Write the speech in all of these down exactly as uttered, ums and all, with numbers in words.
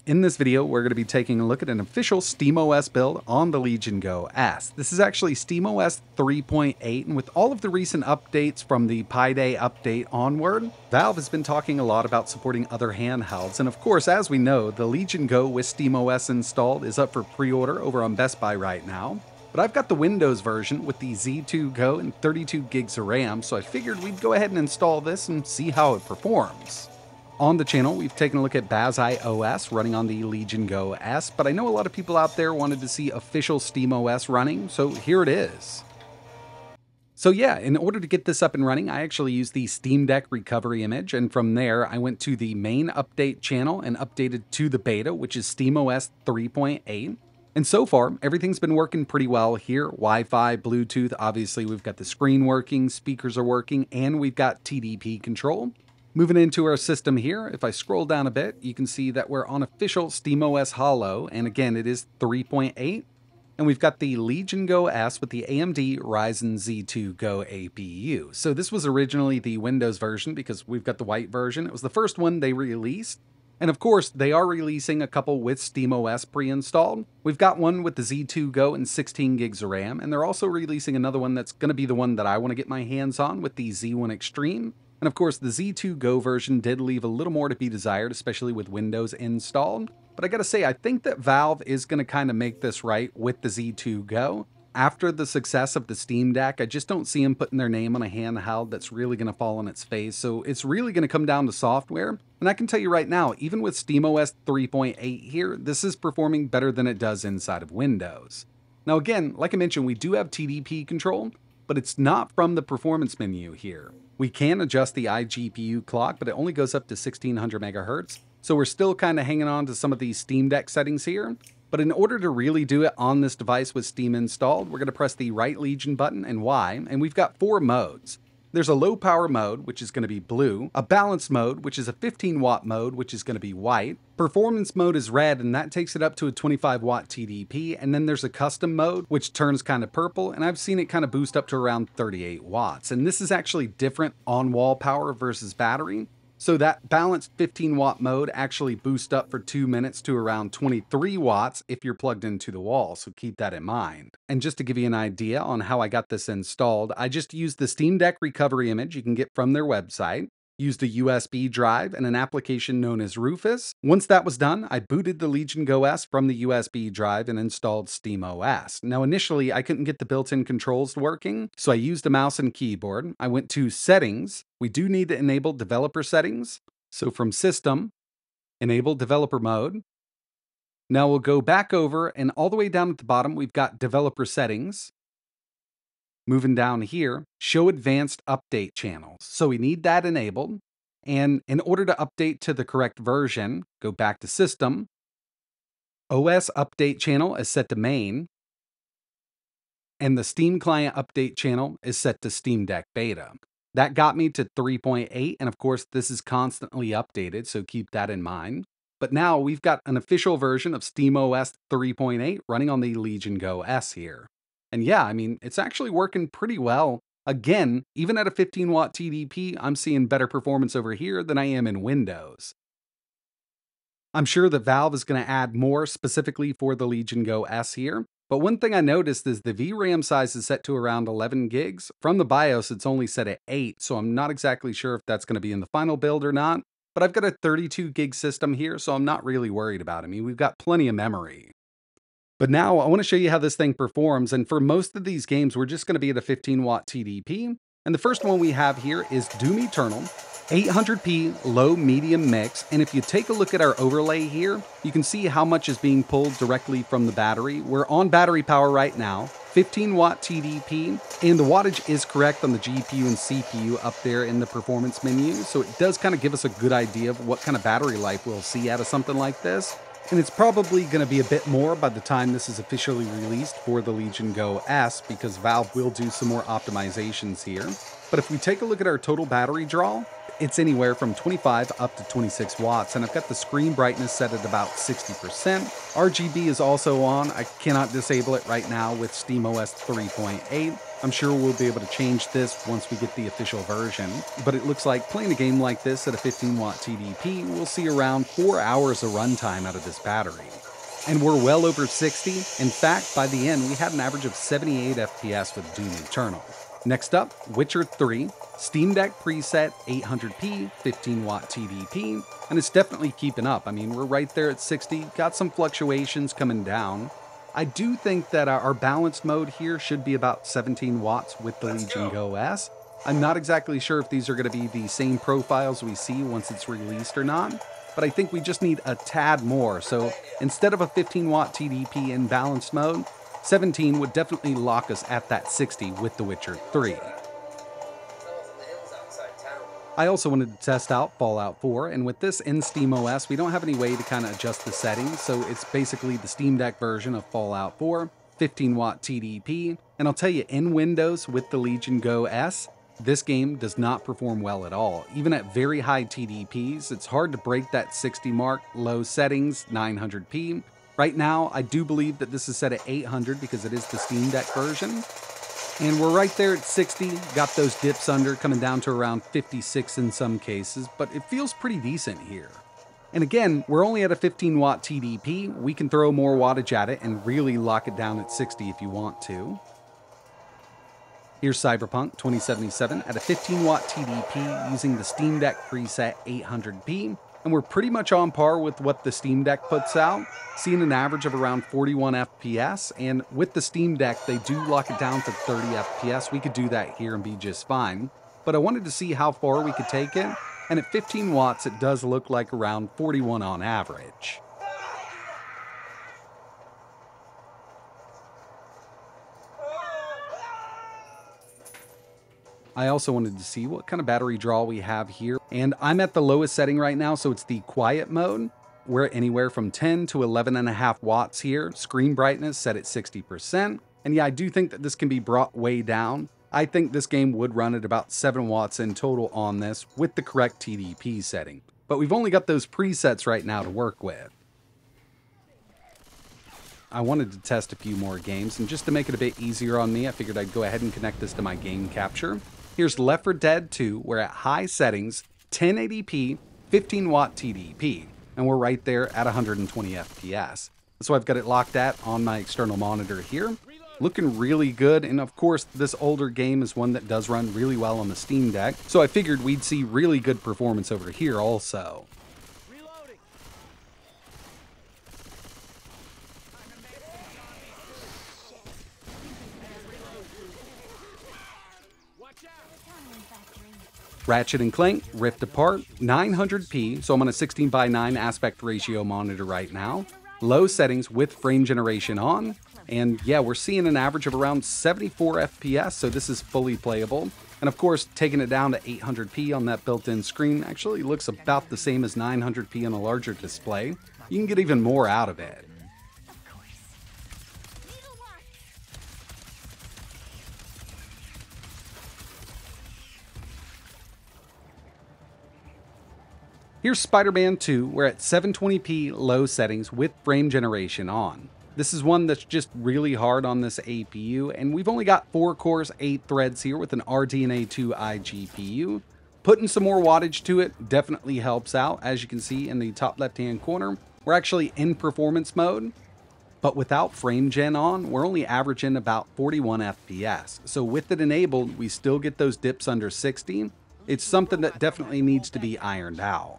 In this video, we're going to be taking a look at an official SteamOS build on the Legion Go S. This is actually SteamOS three point eight, and with all of the recent updates from the Pi Day update onward, Valve has been talking a lot about supporting other handhelds, and of course, as we know, the Legion Go with SteamOS installed is up for pre-order over on Best Buy right now. But I've got the Windows version with the Z two Go and thirty-two gigs of RAM, so I figured we'd go ahead and install this and see how it performs. On the channel, we've taken a look at Bazzite O S running on the Legion Go S, but I know a lot of people out there wanted to see official SteamOS running, so here it is. So yeah, in order to get this up and running, I actually used the Steam Deck recovery image, and from there, I went to the main update channel and updated to the beta, which is SteamOS three point eight. And so far, everything's been working pretty well here. Wi-Fi, Bluetooth, obviously we've got the screen working, speakers are working, and we've got T D P control. Moving into our system here, if I scroll down a bit, you can see that we're on official SteamOS Hollow, and again, it is three point eight. And we've got the Legion Go S with the A M D Ryzen Z two Go A P U. So this was originally the Windows version because we've got the white version. It was the first one they released. And of course, they are releasing a couple with SteamOS pre-installed. We've got one with the Z two Go and sixteen gigs of RAM, and they're also releasing another one that's going to be the one that I want to get my hands on with the Z one Extreme. And of course, the Z two Go version did leave a little more to be desired, especially with Windows installed. But I gotta say, I think that Valve is gonna kind of make this right with the Z two Go. After the success of the Steam Deck, I just don't see them putting their name on a handheld that's really gonna fall on its face. So it's really gonna come down to software. And I can tell you right now, even with SteamOS three point eight here, this is performing better than it does inside of Windows. Now again, like I mentioned, we do have T D P control, but it's not from the performance menu here. We can adjust the iGPU clock, but it only goes up to sixteen hundred megahertz. So we're still kind of hanging on to some of these Steam Deck settings here. But in order to really do it on this device with Steam installed, we're going to press the right Legion button and Y, and we've got four modes. There's a low power mode, which is going to be blue, a balanced mode, which is a fifteen watt mode, which is going to be white, performance mode is red, and that takes it up to a twenty-five watt T D P, and then there's a custom mode, which turns kind of purple, and I've seen it kind of boost up to around thirty-eight watts, and this is actually different on-wall power versus battery. So that balanced fifteen watt mode actually boosts up for two minutes to around twenty-three watts if you're plugged into the wall, so keep that in mind. And just to give you an idea on how I got this installed, I just used the Steam Deck recovery image you can get from their website, used a U S B drive and an application known as Rufus. Once that was done, I booted the Legion Go S from the U S B drive and installed SteamOS. Now initially, I couldn't get the built-in controls working, so I used a mouse and keyboard. I went to Settings. We do need to enable developer settings. So from System, enable developer mode. Now we'll go back over, and all the way down at the bottom, we've got developer settings. Moving down here, show advanced update channels. So we need that enabled. And in order to update to the correct version, go back to System. O S update channel is set to main. And the Steam client update channel is set to Steam Deck beta. That got me to three point eight, and of course this is constantly updated, so keep that in mind. But now we've got an official version of SteamOS three point eight running on the Legion Go S here. And yeah, I mean, it's actually working pretty well. Again, even at a fifteen watt T D P, I'm seeing better performance over here than I am in Windows. I'm sure that Valve is going to add more specifically for the Legion Go S here. But one thing I noticed is the V RAM size is set to around eleven gigs. From the BIOS, it's only set at eight, so I'm not exactly sure if that's going to be in the final build or not. But I've got a thirty-two gig system here, so I'm not really worried about it. I mean, we've got plenty of memory. But now I want to show you how this thing performs, and for most of these games, we're just going to be at a fifteen watt T D P. And the first one we have here is Doom Eternal, eight hundred p low medium mix, and if you take a look at our overlay here, you can see how much is being pulled directly from the battery. We're on battery power right now, fifteen watt T D P, and the wattage is correct on the G P U and C P U up there in the performance menu, so it does kind of give us a good idea of what kind of battery life we'll see out of something like this. And it's probably going to be a bit more by the time this is officially released for the Legion Go S, because Valve will do some more optimizations here. But if we take a look at our total battery draw, it's anywhere from twenty-five up to twenty-six watts, and I've got the screen brightness set at about sixty percent. R G B is also on. I cannot disable it right now with SteamOS three point eight. I'm sure we'll be able to change this once we get the official version, but it looks like playing a game like this at a fifteen watt T D P, we'll see around four hours of runtime out of this battery. And we're well over sixty. In fact, by the end, we had an average of seventy-eight F P S with Doom Eternal. Next up, Witcher three, Steam Deck preset eight hundred p, fifteen watt T D P, and it's definitely keeping up. I mean, we're right there at sixty, got some fluctuations coming down. I do think that our balanced mode here should be about seventeen watts with the Legion Go S. I'm not exactly sure if these are going to be the same profiles we see once it's released or not, but I think we just need a tad more. So instead of a fifteen watt T D P in balanced mode, seventeen would definitely lock us at that sixty with The Witcher three. I also wanted to test out Fallout four, and with this in SteamOS, we don't have any way to kind of adjust the settings, so it's basically the Steam Deck version of Fallout four, fifteen watt T D P, and I'll tell you, in Windows with the Legion Go S, this game does not perform well at all. Even at very high T D Ps, it's hard to break that sixty mark, low settings, nine hundred p. Right now, I do believe that this is set at eight hundred because it is the Steam Deck version. And we're right there at sixty, got those dips under, coming down to around fifty-six in some cases, but it feels pretty decent here. And again, we're only at a fifteen watt T D P, we can throw more wattage at it and really lock it down at sixty if you want to. Here's Cyberpunk twenty seventy-seven at a fifteen watt T D P using the Steam Deck preset eight hundred p, and we're pretty much on par with what the Steam Deck puts out, seeing an average of around forty-one F P S, and with the Steam Deck, they do lock it down to thirty F P S. We could do that here and be just fine, but I wanted to see how far we could take it, and at fifteen watts, it does look like around forty-one on average. I also wanted to see what kind of battery draw we have here, and I'm at the lowest setting right now, so it's the quiet mode. We're at anywhere from ten to eleven and a half watts here, screen brightness set at sixty percent, and yeah, I do think that this can be brought way down. I think this game would run at about seven watts in total on this with the correct T D P setting, but we've only got those presets right now to work with. I wanted to test a few more games, and just to make it a bit easier on me, I figured I'd go ahead and connect this to my game capture. Here's Left four Dead two, we're at high settings, ten eighty p, fifteen watt T D P, and we're right there at one hundred twenty F P S. So I've got it locked at on my external monitor here. Looking really good, and of course this older game is one that does run really well on the Steam Deck, so I figured we'd see really good performance over here also. Ratchet and Clank, Rift Apart, nine hundred p, so I'm on a sixteen by nine aspect ratio monitor right now. Low settings with frame generation on, and yeah, we're seeing an average of around seventy-four F P S, so this is fully playable. And of course, taking it down to eight hundred p on that built-in screen actually looks about the same as nine hundred p on a larger display. You can get even more out of it. Here's Spider-Man two, we're at seven twenty p low settings with frame generation on. This is one that's just really hard on this A P U, and we've only got four cores, eight threads here with an R D N A two i G P U. Putting some more wattage to it definitely helps out. As you can see in the top left-hand corner, we're actually in performance mode, but without frame gen on, we're only averaging about forty-one F P S. So with it enabled, we still get those dips under sixty. It's something that definitely needs to be ironed out.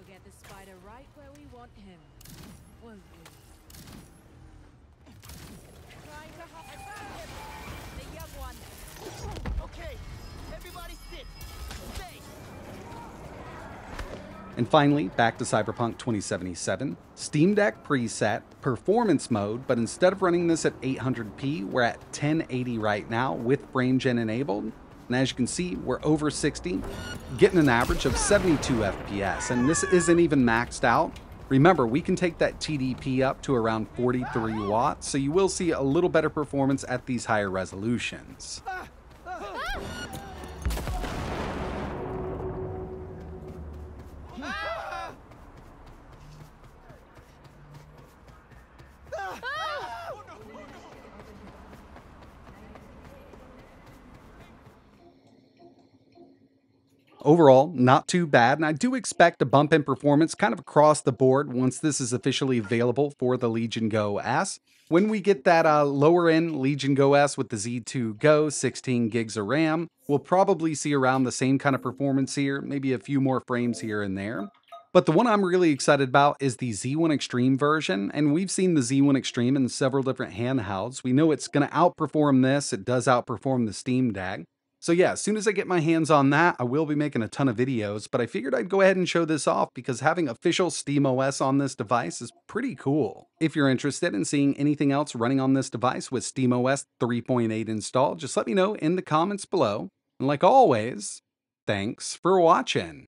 And finally, back to Cyberpunk twenty seventy-seven, Steam Deck preset, performance mode, but instead of running this at eight hundred p, we're at ten eighty right now with frame gen enabled. And as you can see, we're over sixty, getting an average of seventy-two F P S, and this isn't even maxed out. Remember, we can take that T D P up to around forty-three watts, so you will see a little better performance at these higher resolutions. Overall, not too bad, and I do expect a bump in performance kind of across the board once this is officially available for the Legion Go S. When we get that uh, lower end Legion Go S with the Z two Go, sixteen gigs of RAM, we'll probably see around the same kind of performance here, maybe a few more frames here and there. But the one I'm really excited about is the Z one Extreme version, and we've seen the Z one Extreme in several different handhelds. We know it's going to outperform this, it does outperform the Steam Deck. So yeah, as soon as I get my hands on that, I will be making a ton of videos, but I figured I'd go ahead and show this off because having official SteamOS on this device is pretty cool. If you're interested in seeing anything else running on this device with SteamOS three point eight installed, just let me know in the comments below. And like always, thanks for watching.